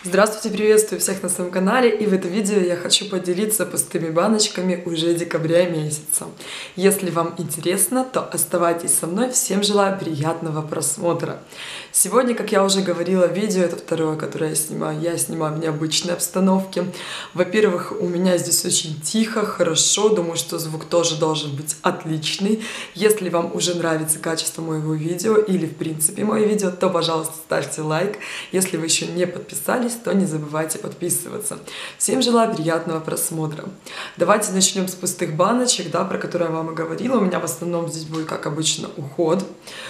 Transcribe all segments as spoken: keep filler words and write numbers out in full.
Здравствуйте, приветствую всех на своем канале, и в этом видео я хочу поделиться пустыми баночками уже декабря месяца. Если вам интересно, то оставайтесь со мной, всем желаю приятного просмотра. Сегодня, как я уже говорила, видео это второе, которое я снимаю, я снимаю в необычной обстановке. Во-первых, у меня здесь очень тихо, хорошо, думаю, что звук тоже должен быть отличный. Если вам уже нравится качество моего видео или в принципе мое видео, то, пожалуйста, ставьте лайк. Если вы еще не подписались, то не забывайте подписываться. Всем желаю приятного просмотра. Давайте начнем с пустых баночек, да, про которые я вам и говорила. У меня в основном здесь будет, как обычно, уход.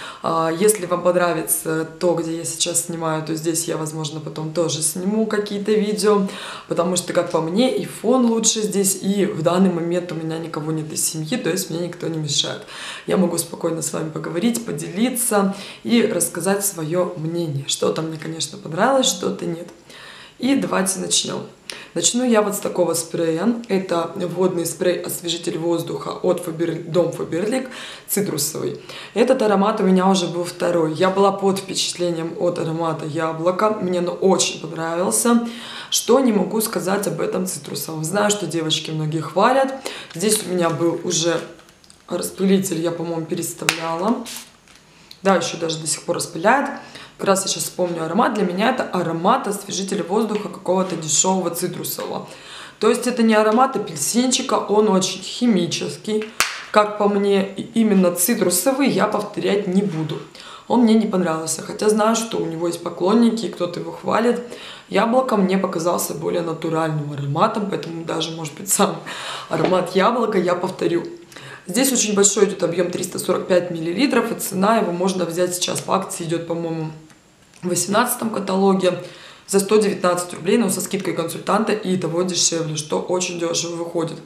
Если вам понравится то, где я сейчас снимаю, то здесь я, возможно, потом тоже сниму какие-то видео, потому что, как по мне, и фон лучше здесь, и в данный момент у меня никого нет из семьи, то есть мне никто не мешает. Я могу спокойно с вами поговорить, поделиться и рассказать свое мнение. Что-то мне, конечно, понравилось, что-то нет. И давайте начнем. Начну я вот с такого спрея. Это водный спрей-освежитель воздуха от Дом Фаберлик, цитрусовый. Этот аромат у меня уже был второй. Я была под впечатлением от аромата яблока. Мне он очень понравился. Что не могу сказать об этом цитрусовом. Знаю, что девочки многие хвалят. Здесь у меня был уже распылитель, я, по-моему, переставляла. Да, еще даже до сих пор распыляет. Как раз я сейчас вспомню аромат. Для меня это аромат освежителя воздуха какого-то дешевого цитрусового. То есть это не аромат апельсинчика, он очень химический. Как по мне, именно цитрусовый я повторять не буду. Он мне не понравился, хотя знаю, что у него есть поклонники, и кто-то его хвалит. Яблоко мне показался более натуральным ароматом, поэтому даже, может быть, сам аромат яблока я повторю. Здесь очень большой идет объем, триста сорок пять миллилитров, и цена его можно взять сейчас по акции, идет, по-моему, в восемнадцатом каталоге за сто девятнадцать рублей, но со скидкой консультанта и того дешевле, что очень дешево выходит.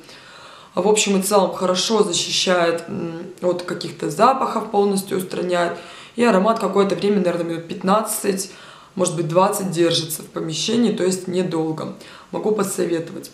В общем и целом хорошо защищает от каких-то запахов, полностью устраняет. И аромат какое-то время, наверное, минут пятнадцать, может быть двадцать держится в помещении, то есть недолго. Могу посоветовать.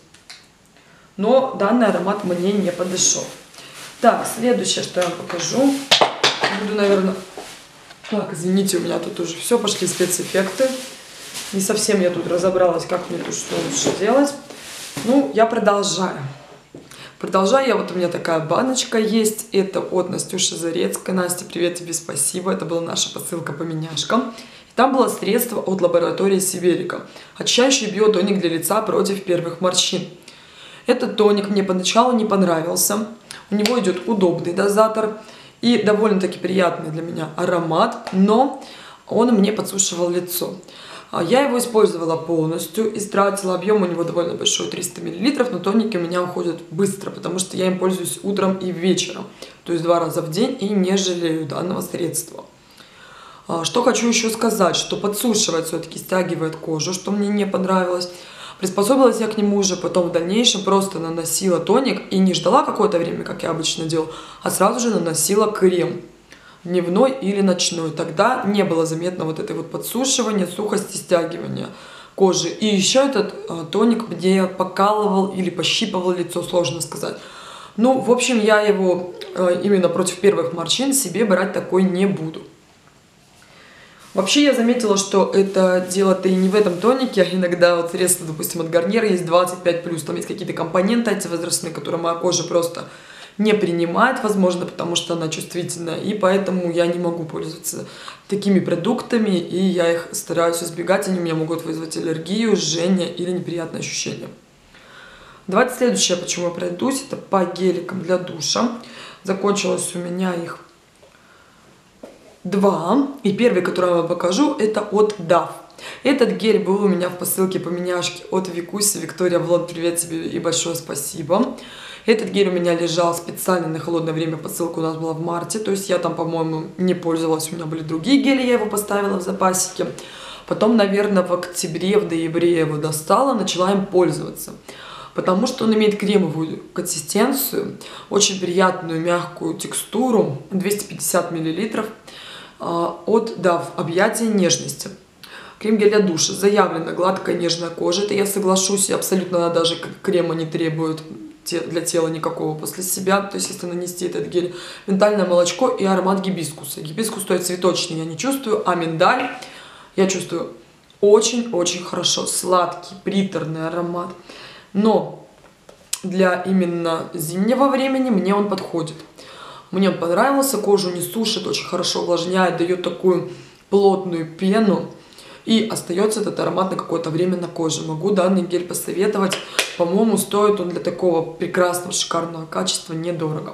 Но данный аромат мне не подошел. Так, следующее, что я вам покажу. Буду, наверное... Так, извините, у меня тут уже все, пошли спецэффекты. Не совсем я тут разобралась, как мне тут что лучше делать. Ну, я продолжаю. Продолжаю я, вот у меня такая баночка есть. Это от Настюши Зарецкой. Настя, привет тебе, спасибо. Это была наша посылка по меняшкам. И там было средство от лаборатории Сиберика. Очищающий биотоник для лица против первых морщин. Этот тоник мне поначалу не понравился. У него идет удобный дозатор и довольно-таки приятный для меня аромат, но он мне подсушивал лицо. Я его использовала полностью, истратила, объем у него довольно большой, триста миллилитров, но тоники у меня уходят быстро, потому что я им пользуюсь утром и вечером, то есть два раза в день, и не жалею данного средства. Что хочу еще сказать, что подсушивает, все-таки стягивает кожу, что мне не понравилось. Приспособилась я к нему уже потом в дальнейшем, просто наносила тоник и не ждала какое-то время, как я обычно делаю, а сразу же наносила крем дневной или ночной. Тогда не было заметно вот этой вот подсушивания, сухости, стягивания кожи. И еще этот э, тоник мне покалывал или пощипывал лицо, сложно сказать. Ну, в общем, я его э, именно против первых морщин себе брать такой не буду. Вообще я заметила, что это дело-то и не в этом тонике, а иногда вот средства, допустим, от Гарниера есть двадцать пять плюс, там есть какие-то компоненты антивозрастные, которые моя кожа просто не принимает, возможно, потому что она чувствительная, и поэтому я не могу пользоваться такими продуктами, и я их стараюсь избегать, они у меня могут вызвать аллергию, жжение или неприятные ощущения. Давайте следующее, почему я пройдусь, это по геликам для душа. Закончилось у меня их два. И первый, который я вам покажу, это от даф. Этот гель был у меня в посылке по меняшке от Викуси. Виктория, Влад, привет тебе и большое спасибо. Этот гель у меня лежал специально на холодное время, посылка у нас была в марте. То есть я там, по-моему, не пользовалась, у меня были другие гели, я его поставила в запасике. Потом, наверное, в октябре, в ноябре я его достала, начала им пользоваться. Потому что он имеет кремовую консистенцию, очень приятную мягкую текстуру, двести пятьдесят миллилитров. От даф «Объятие нежности». Крем-гель для душа. Заявлена гладкая нежная кожа. Это я соглашусь, и абсолютно она даже крема не требует для тела никакого после себя. То есть если нанести этот гель. Миндальное молочко и аромат гибискуса. Гибискус, то есть цветочный, я не чувствую, а миндаль я чувствую очень-очень хорошо. Сладкий, приторный аромат. Но для именно зимнего времени мне он подходит. Мне он понравился, кожу не сушит, очень хорошо увлажняет, дает такую плотную пену. И остается этот аромат на какое-то время на коже. Могу данный гель посоветовать. По-моему, стоит он для такого прекрасного, шикарного качества недорого.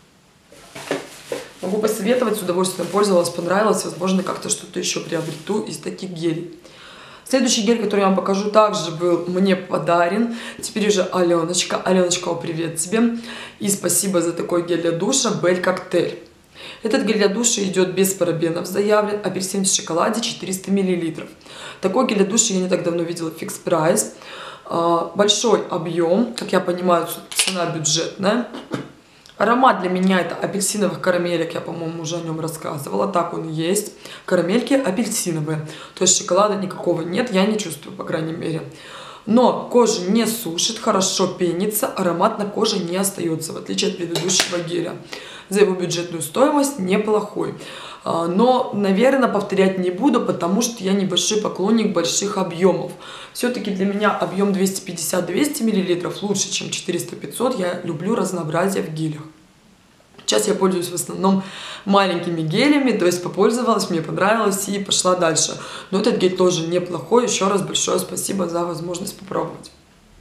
Могу посоветовать, с удовольствием пользовалась, понравилось. Возможно, как-то что-то еще приобрету из таких гелей. Следующий гель, который я вам покажу, также был мне подарен. Теперь уже Аленочка. Аленочка, привет тебе. И спасибо за такой гель для душа Бель Коктейль. Этот гель для душа идет без парабенов, заявлен. Апельсин в шоколаде, четыреста миллилитров. Такой гель для душа я не так давно видела в Fix Price. Большой объем, как я понимаю, цена бюджетная. Аромат для меня это апельсиновых карамелек, я, по-моему, уже о нем рассказывала, так он и есть. Карамельки апельсиновые, то есть шоколада никакого нет, я не чувствую, по крайней мере. Но кожа не сушит, хорошо пенится, аромат на коже не остается, в отличие от предыдущего геля. За его бюджетную стоимость неплохой. Но, наверное, повторять не буду, потому что я небольшой поклонник больших объемов. Все-таки для меня объем двести пятьдесят — двести миллилитров лучше, чем четыреста — пятьсот. Я люблю разнообразие в гелях. Сейчас я пользуюсь в основном маленькими гелями, то есть попользовалась, мне понравилось и пошла дальше. Но этот гель тоже неплохой. Еще раз большое спасибо за возможность попробовать.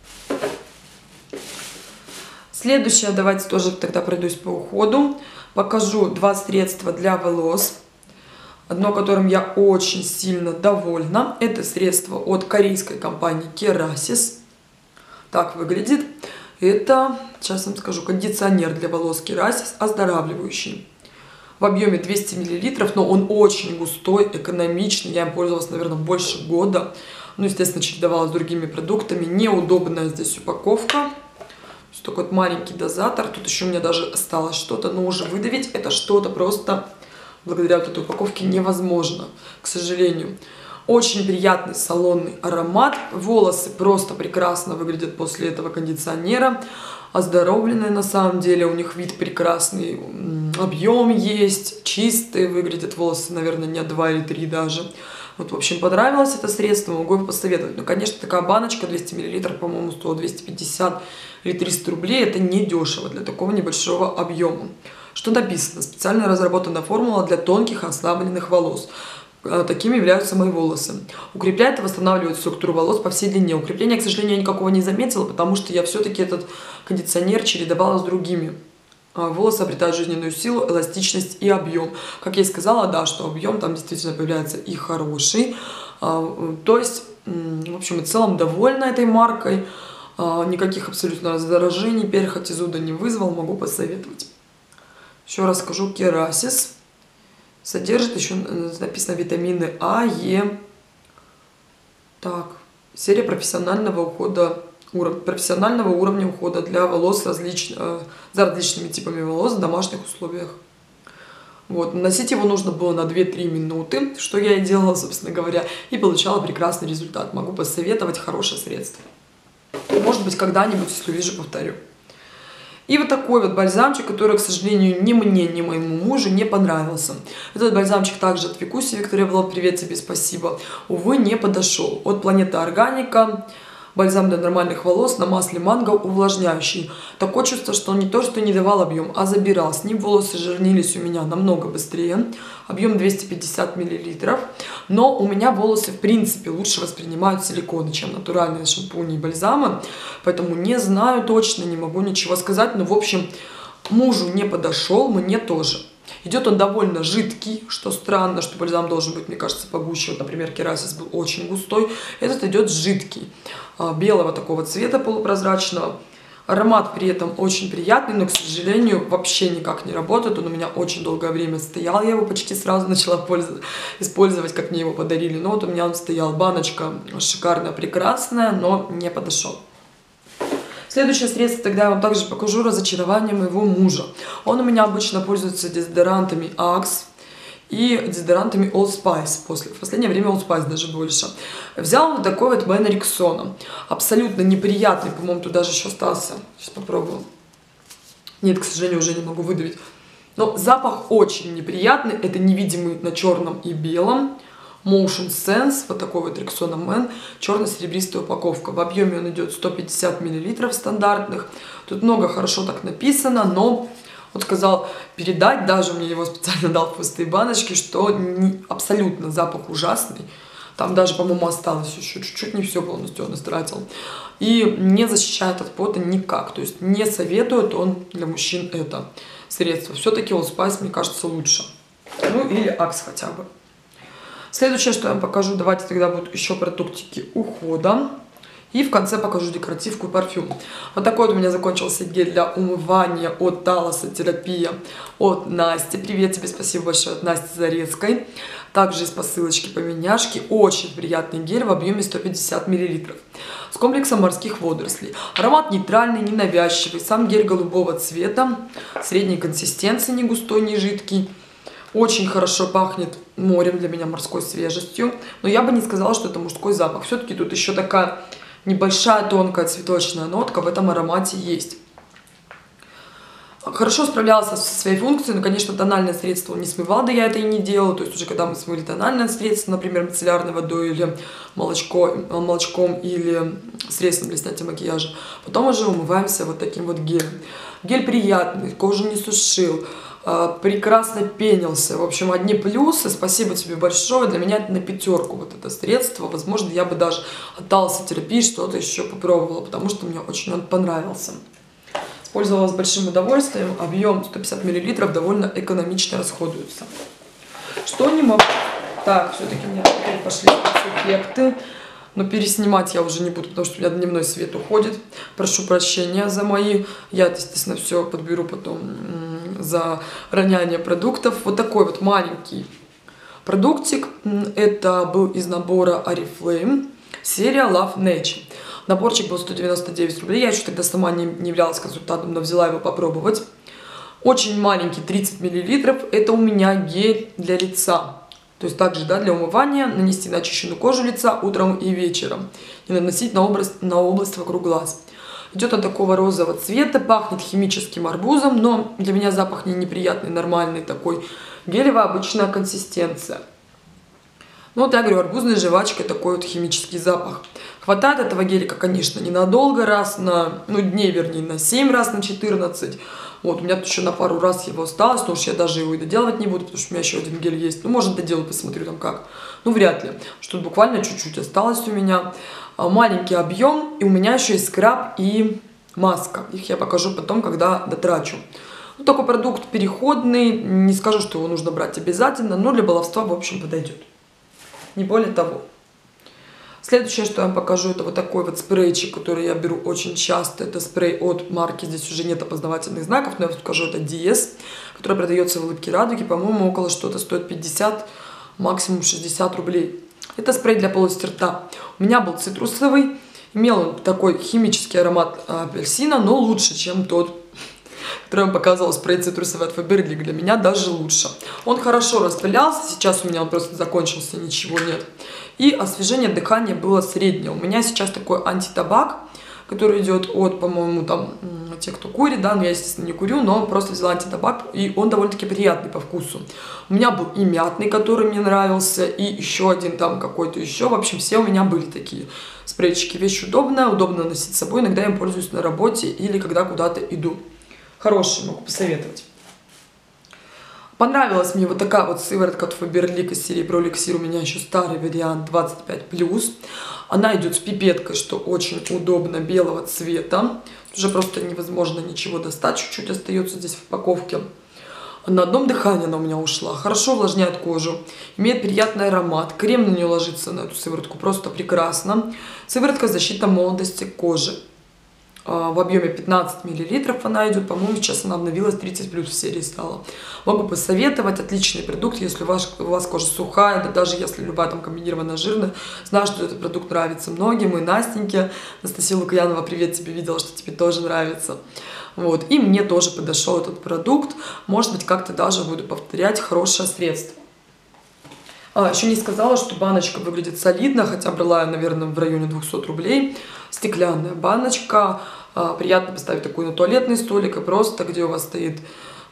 Следующее, давайте тоже тогда пройдусь по уходу. Покажу два средства для волос. Одно, которым я очень сильно довольна. Это средство от корейской компании Kerasis. Так выглядит. Это, сейчас вам скажу, кондиционер для волос Kerasis, оздоравливающий. В объеме двести миллилитров, но он очень густой, экономичный. Я им пользовалась, наверное, больше года. Ну, естественно, чередовала с другими продуктами. Неудобная здесь упаковка. Такой вот маленький дозатор. Тут еще у меня даже осталось что-то, но уже выдавить это что-то просто благодаря вот этой упаковке невозможно, к сожалению. Очень приятный салонный аромат. Волосы просто прекрасно выглядят после этого кондиционера. Оздоровленные на самом деле. У них вид прекрасный. Объем есть. Чистые выглядят волосы, наверное, не два или три даже. Вот, в общем, понравилось это средство, могу его посоветовать. Но, конечно, такая баночка двести миллилитров, по-моему, стоит двести пятьдесят или триста рублей. Это не дешево для такого небольшого объема. Что написано? Специально разработана формула для тонких ослабленных волос. Такими являются мои волосы. Укрепляет и восстанавливает структуру волос по всей длине. Укрепления, к сожалению, я никакого не заметила, потому что я все-таки этот кондиционер чередовала с другими. Волосы обретают жизненную силу, эластичность и объем. Как я и сказала, да, что объем там действительно появляется и хороший. То есть, в общем и целом, довольна этой маркой. Никаких абсолютно раздражений, перхоти, зуда не вызвал, могу посоветовать. Еще раз скажу, Kerasis. Содержит еще, написано, витамины А, Е. Так, серия профессионального ухода. профессионального уровня ухода для волос различ... за различными типами волос в домашних условиях. Вот. Наносить его нужно было на две-три минуты, что я и делала, собственно говоря, и получала прекрасный результат. Могу посоветовать, хорошее средство. Может быть, когда-нибудь, если увижу, повторю. И вот такой вот бальзамчик, который, к сожалению, ни мне, ни моему мужу не понравился. Этот бальзамчик также от Викуси. Виктория Влад, привет тебе, спасибо. Увы, не подошел. От Планета Органика. Бальзам для нормальных волос на масле манго увлажняющий. Такое чувство, что он не то, что не давал объем, а забирал. С ним волосы жирнились у меня намного быстрее. Объем двести пятьдесят миллилитров. Но у меня волосы, в принципе, лучше воспринимают силиконы, чем натуральные шампуни и бальзамы. Поэтому не знаю точно, не могу ничего сказать. Но, в общем, мужу не подошел, мне тоже. Идет он довольно жидкий, что странно, что бальзам должен быть, мне кажется, погуще. Вот, например, Kerasis был очень густой. Этот идет жидкий, белого такого цвета, полупрозрачного. Аромат при этом очень приятный, но, к сожалению, вообще никак не работает. Он у меня очень долгое время стоял, я его почти сразу начала пользоваться, использовать, как мне его подарили. Но вот у меня он стоял, баночка шикарная, прекрасная, но не подошел. Следующее средство тогда я вам также покажу, разочарование моего мужа. Он у меня обычно пользуется дезодорантами Axe и дезодорантами Old Spice. После, в последнее время Old Spice даже больше. Взял вот такой вот Бен Рексона. Абсолютно неприятный, по-моему, тут даже еще остался. Сейчас попробую. Нет, к сожалению, уже не могу выдавить. Но запах очень неприятный. Это невидимый на черном и белом. Motion Sense, вот такой вот Rexona Man, черно-серебристая упаковка. В объеме он идет сто пятьдесят миллилитров стандартных. Тут много хорошо так написано, но вот сказал передать, даже мне его специально дал в пустые баночки, что не, абсолютно запах ужасный. Там даже, по-моему, осталось еще чуть-чуть, не все полностью он истратил. И не защищает от пота никак. То есть не советует он для мужчин это средство. Все-таки Old Spice, мне кажется, лучше. Ну или Axe хотя бы. Следующее, что я вам покажу, давайте тогда будут еще продуктики ухода. И в конце покажу декоративку и парфюм. Вот такой вот у меня закончился гель для умывания от Талосотерапия от Насти. Привет тебе, спасибо большое от Насти Зарецкой. Также из посылочки поменяшки. Очень приятный гель в объеме сто пятьдесят миллилитров. С комплексом морских водорослей. Аромат нейтральный, ненавязчивый. Сам гель голубого цвета. Средней консистенции, не густой, не жидкий. Очень хорошо пахнет морем, для меня морской свежестью. Но я бы не сказала, что это мужской запах. Все-таки тут еще такая небольшая тонкая цветочная нотка в этом аромате есть. Хорошо справлялся со своей функцией, но, конечно, тональное средство он не смывал, да я это и не делала. То есть уже когда мы смыли тональное средство, например, мицеллярной водой или молочко, молочком или средством для снятия макияжа, потом уже умываемся вот таким вот гелем. Гель приятный, кожу не сушил, прекрасно пенился. В общем, одни плюсы. Спасибо тебе большое. Для меня это на пятерку вот это средство. Возможно, я бы даже от Талосотерапии что-то еще попробовала, потому что мне очень он понравился. Использовала с большим удовольствием. Объем сто пятьдесят миллилитров довольно экономично расходуется. Что не могу. Так, все-таки у меня теперь пошли эффекты. Но переснимать я уже не буду, потому что у меня дневной свет уходит. Прошу прощения за мои. Я, естественно, все подберу потом за роняние продуктов. Вот такой вот маленький продуктик. Это был из набора Oriflame. Серия Love Nature. Наборчик был сто девяносто девять рублей. Я еще тогда сама не, не являлась консультантом, но взяла его попробовать. Очень маленький, тридцать миллилитров. Это у меня гель для лица. То есть также, да, для умывания нанести на очищенную кожу лица утром и вечером. И наносить на область, на область вокруг глаз. Идет он такого розового цвета, пахнет химическим арбузом, но для меня запах не неприятный, нормальный такой. Гелевая обычная консистенция. Ну вот я говорю, арбузная жвачка, такой вот химический запах. Хватает этого гелика, конечно, ненадолго, раз на, ну дней, вернее, на семь, раз на четырнадцать. Вот, у меня тут еще на пару раз его осталось, но уж я даже его и доделывать не буду, потому что у меня еще один гель есть. Ну, может, доделаю, посмотрю там как. Ну, вряд ли. Что тут буквально чуть-чуть осталось у меня. Маленький объем, и у меня еще есть скраб и маска. Их я покажу потом, когда дотрачу. Ну, такой продукт переходный, не скажу, что его нужно брать обязательно, но для баловства, в общем, подойдет. Не более того. Следующее, что я вам покажу, это вот такой вот спрейчик, который я беру очень часто. Это спрей от марки, здесь уже нет опознавательных знаков, но я вам покажу, это ди эс, который продается в Улыбке Радуги. По-моему, около что-то стоит пятьдесят, максимум шестьдесят рублей. Это спрей для полости рта. У меня был цитрусовый, имел он такой химический аромат апельсина, но лучше, чем тот, который я вам показывала, спрей цитрусовый от Faberlic. Для меня даже лучше. Он хорошо распылялся, сейчас у меня он просто закончился, ничего нет. И освежение дыхания было среднее. У меня сейчас такой антитабак, который идет от, по-моему, там, те, кто курит, да, но я, естественно, не курю, но просто взяла антитабак, и он довольно-таки приятный по вкусу. У меня был и мятный, который мне нравился, и еще один там какой-то еще. В общем, все у меня были такие спрейчики. Вещь удобная, удобно носить с собой. Иногда я им пользуюсь на работе или когда куда-то иду. Хороший, могу посоветовать. Понравилась мне вот такая вот сыворотка от Faberlic из серии Pro Elixir. У меня еще старый вариант двадцать пять плюс. Она идет с пипеткой, что очень удобно, белого цвета. Уже просто невозможно ничего достать. Чуть-чуть остается здесь в упаковке. На одном дыхании она у меня ушла. Хорошо увлажняет кожу. Имеет приятный аромат. Крем на нее ложится, на эту сыворотку, просто прекрасно. Сыворотка защита молодости кожи. В объеме пятнадцать миллилитров она идет. По-моему, сейчас она обновилась, тридцать плюс в серии стала. Могу посоветовать. Отличный продукт, если у вас, у вас кожа сухая, да даже если любая там комбинированная жирная. Знаю, что этот продукт нравится многим. И Настеньке, Анастасия Лукьянова, привет тебе, видела, что тебе тоже нравится. Вот. И мне тоже подошел этот продукт. Может быть, как-то даже буду повторять. Хорошее средство. А, еще не сказала, что баночка выглядит солидно, хотя брала я, наверное, в районе двухсот рублей. Стеклянная баночка. А, приятно поставить такую на туалетный столик и просто, где у вас стоит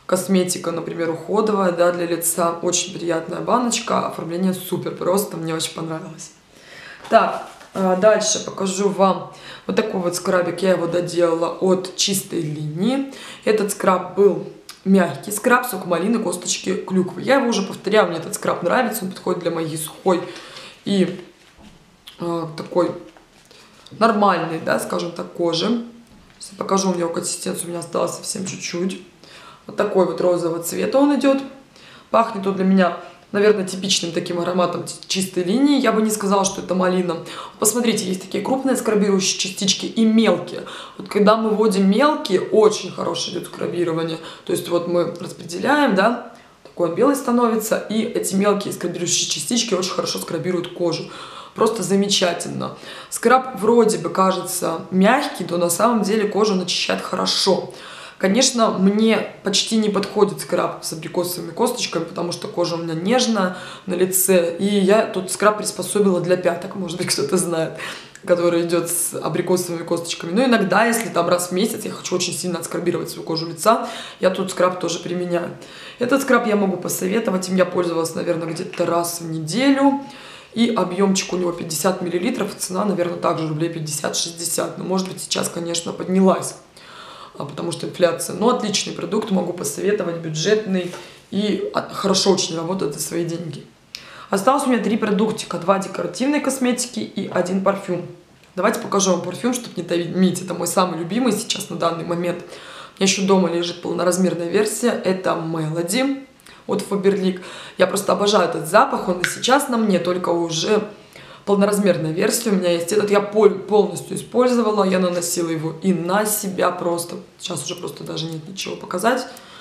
косметика, например, уходовая, да, для лица. Очень приятная баночка, оформление супер просто, мне очень понравилось. Так, дальше покажу вам вот такой вот скрабик, я его доделала от Чистой Линии. Этот скраб был мягкий скраб, сок малины, косточки клюквы. Я его уже повторяю, мне этот скраб нравится, он подходит для моей сухой и э, такой нормальной, да, скажем так, кожи. Сейчас покажу, у него консистенцию, у меня осталось совсем чуть-чуть. Вот такой вот розового цвета он идет. Пахнет он для меня, наверное, типичным таким ароматом Чистой Линии. Я бы не сказала, что это малина. Посмотрите, есть такие крупные скрабирующие частички и мелкие. Вот когда мы вводим мелкие, очень хорошее идет скрабирование. То есть вот мы распределяем, да, такой он белый становится, и эти мелкие скрабирующие частички очень хорошо скрабируют кожу. Просто замечательно. Скраб вроде бы кажется мягкий, но на самом деле кожу начищает хорошо. Конечно, мне почти не подходит скраб с абрикосовыми косточками, потому что кожа у меня нежная на лице. И я тут скраб приспособила для пяток, может быть, кто-то знает, который идет с абрикосовыми косточками. Но иногда, если там раз в месяц я хочу очень сильно отскрабировать свою кожу лица, я тут скраб тоже применяю. Этот скраб я могу посоветовать, им я пользовалась, наверное, где-то раз в неделю. И объемчик у него пятьдесят миллилитров, цена, наверное, также рублей пятьдесят-шестьдесят. Но, может быть, сейчас, конечно, поднялась, потому что инфляция. Но отличный продукт, могу посоветовать, бюджетный и хорошо очень работает за свои деньги. Осталось у меня три продуктика. Два декоративной косметики и один парфюм. Давайте покажу вам парфюм, чтобы не томить. Это мой самый любимый сейчас на данный момент. У меня еще дома лежит полноразмерная версия. Это Melody от Faberlic. Я просто обожаю этот запах. Он и сейчас на мне, только уже полноразмерная версия у меня есть. Этот я полностью использовала. Я наносила его и на себя просто. Сейчас уже просто даже нет ничего показать,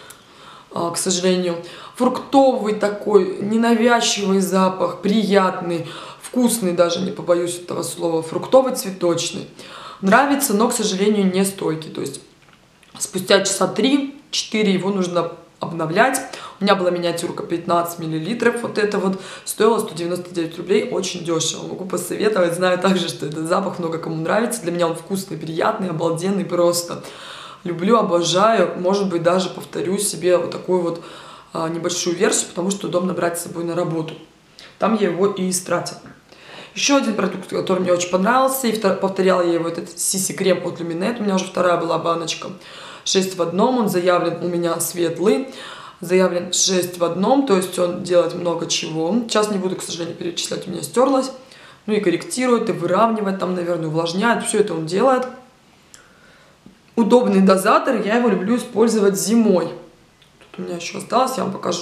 к сожалению. Фруктовый такой, ненавязчивый запах, приятный, вкусный даже, не побоюсь этого слова. Фруктовый, цветочный. Нравится, но, к сожалению, не стойкий. То есть спустя часа три-четыре его нужно обновлять. У меня была миниатюрка пятнадцать миллилитров, вот это вот, стоило сто девяносто девять рублей, очень дешево. Могу посоветовать, знаю также, что этот запах много кому нравится. Для меня он вкусный, приятный, обалденный просто. Люблю, обожаю, может быть, даже повторю себе вот такую вот а, небольшую версию, потому что удобно брать с собой на работу. Там я его и истратила. Еще один продукт, который мне очень понравился, и повторяла я его, этот Сиси крем от Luminette, у меня уже вторая была баночка. шесть в одном, он заявлен у меня светлый, заявлен шесть в одном, то есть он делает много чего. Сейчас не буду, к сожалению, перечислять, у меня стерлось. Ну и корректирует, и выравнивает, там, наверное, увлажняет, все это он делает. Удобный дозатор, я его люблю использовать зимой. Тут у меня еще осталось, я вам покажу.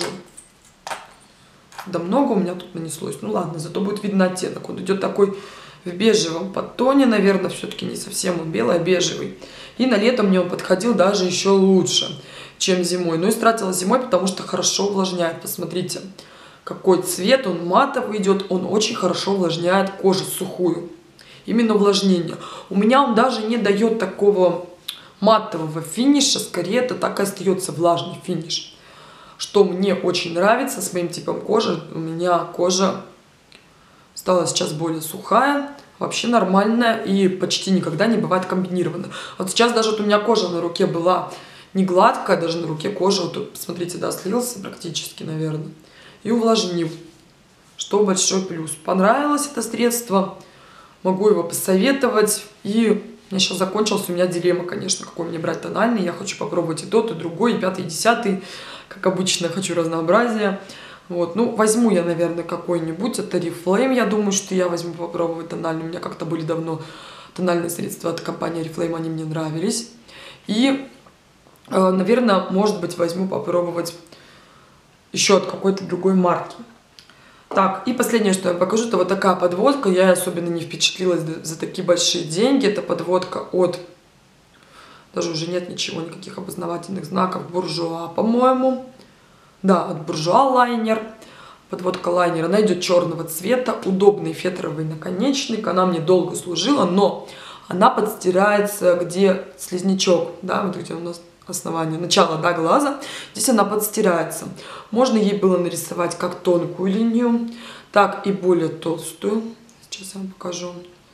Да много у меня тут нанеслось, ну ладно, зато будет видно оттенок. Он идет такой в бежевом подтоне, наверное, все-таки не совсем он белый, а бежевый. И на лето мне он подходил даже еще лучше, чем зимой. Но истратила зимой, потому что хорошо увлажняет. Посмотрите, какой цвет, он матовый идет, он очень хорошо увлажняет кожу сухую. Именно увлажнение. У меня он даже не дает такого матового финиша, скорее это так и остается влажный финиш. Что мне очень нравится с моим типом кожи, у меня кожа стала сейчас более сухая, вообще нормальная и почти никогда не бывает комбинирована. Вот сейчас даже вот у меня кожа на руке была не гладкая, даже на руке кожа, вот тут, посмотрите, да, слился практически, наверное, и увлажнил, что большой плюс. Понравилось это средство, могу его посоветовать. И у меня сейчас закончился, у меня дилемма, конечно, какой мне брать тональный. Я хочу попробовать и тот, и другой, и пятый, и десятый. Как обычно, хочу разнообразия. Вот, ну, возьму я, наверное, какой-нибудь. Это Oriflame, я думаю, что я возьму попробовать тональный. У меня как-то были давно тональные средства от компании Oriflame, они мне нравились. И, э, наверное, может быть, возьму попробовать еще от какой-то другой марки. Так, и последнее, что я вам покажу, это вот такая подводка. Я особенно не впечатлилась за такие большие деньги. Это подводка от... Даже уже нет ничего, никаких опознавательных знаков. Буржуа, по-моему. Да, от Буржуа лайнер. Подводка лайнера. Она идет черного цвета. Удобный фетровый наконечник. Она мне долго служила, но она подстирается, где слизнячок. Да, вот где у нас основание, начало, да, глаза. Здесь она подстирается. Можно ей было нарисовать как тонкую линию, так и более толстую. Сейчас я вам покажу.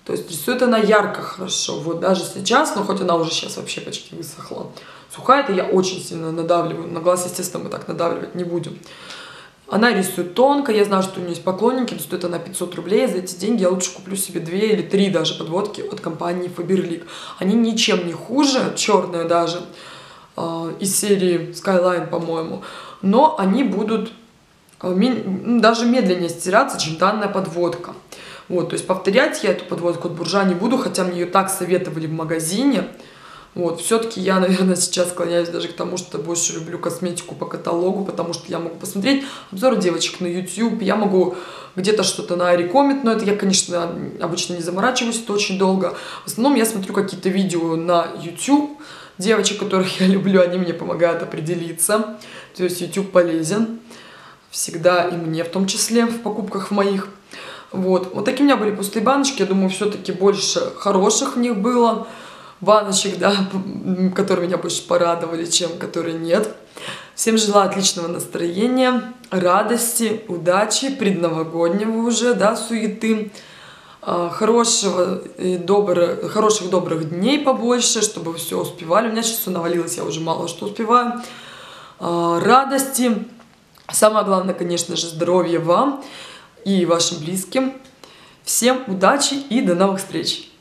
То есть рисует она ярко, хорошо. Вот даже сейчас, но хоть она уже сейчас вообще почти высохла. Сухая, это я очень сильно надавливаю. На глаз, естественно, мы так надавливать не будем. Она рисует тонко, я знаю, что у нее есть поклонники, но стоит она пятьсот рублей, за эти деньги я лучше куплю себе две или три даже подводки от компании Faberlic. Они ничем не хуже, черная даже, э, из серии Skyline, по-моему, но они будут э, даже медленнее стираться, чем данная подводка. Вот, то есть повторять я эту подводку от Буржуа не буду, хотя мне ее так советовали в магазине. Вот, все-таки я, наверное, сейчас склоняюсь даже к тому, что больше люблю косметику по каталогу, потому что я могу посмотреть обзоры девочек на YouTube, я могу где-то что-то на рекомендовать, но это я, конечно, обычно не заморачиваюсь, это очень долго. В основном я смотрю какие-то видео на YouTube, девочек, которых я люблю, они мне помогают определиться, то есть YouTube полезен всегда и мне в том числе в покупках в моих. Вот, вот такие у меня были пустые баночки, я думаю, все-таки больше хороших в них было. Баночек, да, которые меня больше порадовали, чем которые нет. Всем желаю отличного настроения, радости, удачи, предновогоднего уже, да, суеты, хорошего и доброго, хороших добрых дней побольше, чтобы вы все успевали. У меня сейчас все навалилось, я уже мало что успеваю. Радости, самое главное, конечно же, здоровья вам и вашим близким. Всем удачи и до новых встреч!